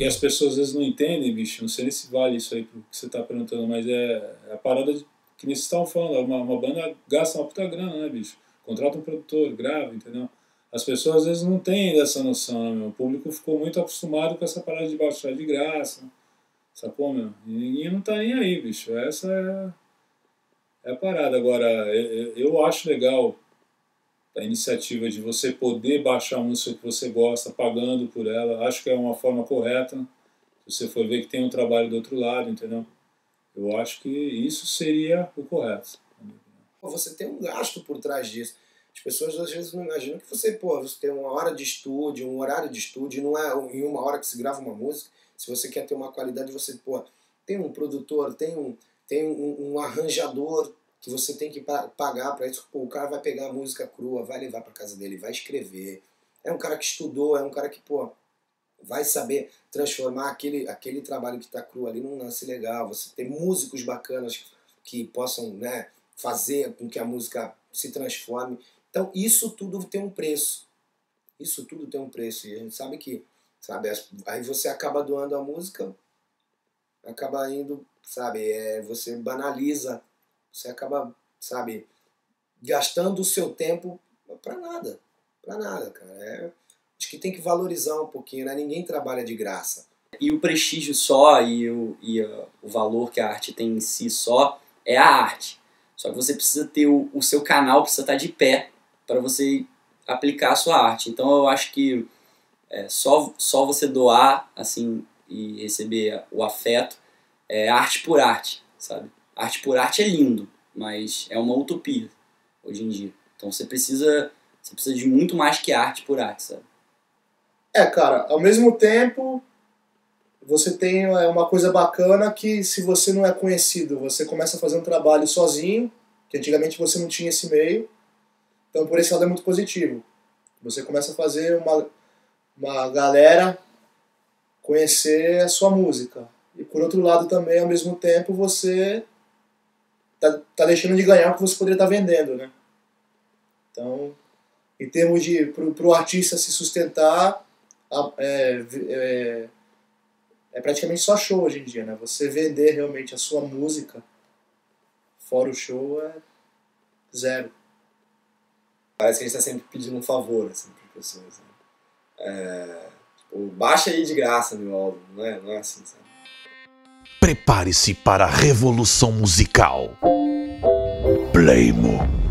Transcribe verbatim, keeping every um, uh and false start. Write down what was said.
que as pessoas às vezes não entendem, bicho, não sei nem se vale isso aí pro que você tá perguntando, mas é, é a parada de, que nem vocês estavam falando, uma, uma banda gasta uma puta grana, né, bicho? Contrata um produtor, grava, entendeu? As pessoas às vezes não têm essa noção, né, meu? O público ficou muito acostumado com essa parada de baixar de graça, sacou, meu? E ninguém não tá nem aí, bicho. Essa é, é a parada. Agora, eu, eu acho legal a iniciativa de você poder baixar a música que você gosta, pagando por ela. Acho que é uma forma correta. Se você for ver que tem um trabalho do outro lado, entendeu? Eu acho que isso seria o correto. Você tem um gasto por trás disso. As pessoas às vezes não imaginam que você, pô, você tem uma hora de estúdio, um horário de estúdio, não é em uma hora que se grava uma música. Se você quer ter uma qualidade, você, pô, tem um produtor, tem um, tem um, um arranjador que você tem que pagar para isso. Pô, o cara vai pegar a música crua, vai levar para casa dele, vai escrever. É um cara que estudou, é um cara que, pô, vai saber transformar aquele, aquele trabalho que está cru ali num lance legal. Você tem músicos bacanas que possam, né, fazer com que a música se transforme. Então isso tudo tem um preço. Isso tudo tem um preço. E a gente sabe que, sabe, aí você acaba doando a música, acaba indo, sabe, é, você banaliza, você acaba, sabe, gastando o seu tempo para nada. Para nada, cara. É, acho que tem que valorizar um pouquinho, né? Ninguém trabalha de graça. E o prestígio só e, o, e uh, o valor que a arte tem em si só é a arte. Só que você precisa ter o, o seu canal, precisa estar de pé para você aplicar a sua arte. Então eu acho que é, só, só você doar assim e receber o afeto é arte por arte, sabe? Arte por arte é lindo, mas é uma utopia hoje em dia. Então você precisa, você precisa de muito mais que arte por arte, sabe? É, cara, ao mesmo tempo você tem uma coisa bacana que se você não é conhecido, você começa a fazer um trabalho sozinho, que antigamente você não tinha esse meio, então por esse lado é muito positivo. Você começa a fazer uma, uma galera conhecer a sua música. E por outro lado também, ao mesmo tempo, você tá, tá deixando de ganhar o que você poderia estar vendendo, né? Então, em termos de, pro, pro artista se sustentar, é, é, é praticamente só show hoje em dia, né? Você vender realmente a sua música, fora o show, é zero. Parece que a gente está sempre pedindo um favor, assim, para as pessoas. Né? É, tipo, baixa aí de graça meu álbum, não é, não é assim, sabe? Prepare-se para a revolução musical. Playmo.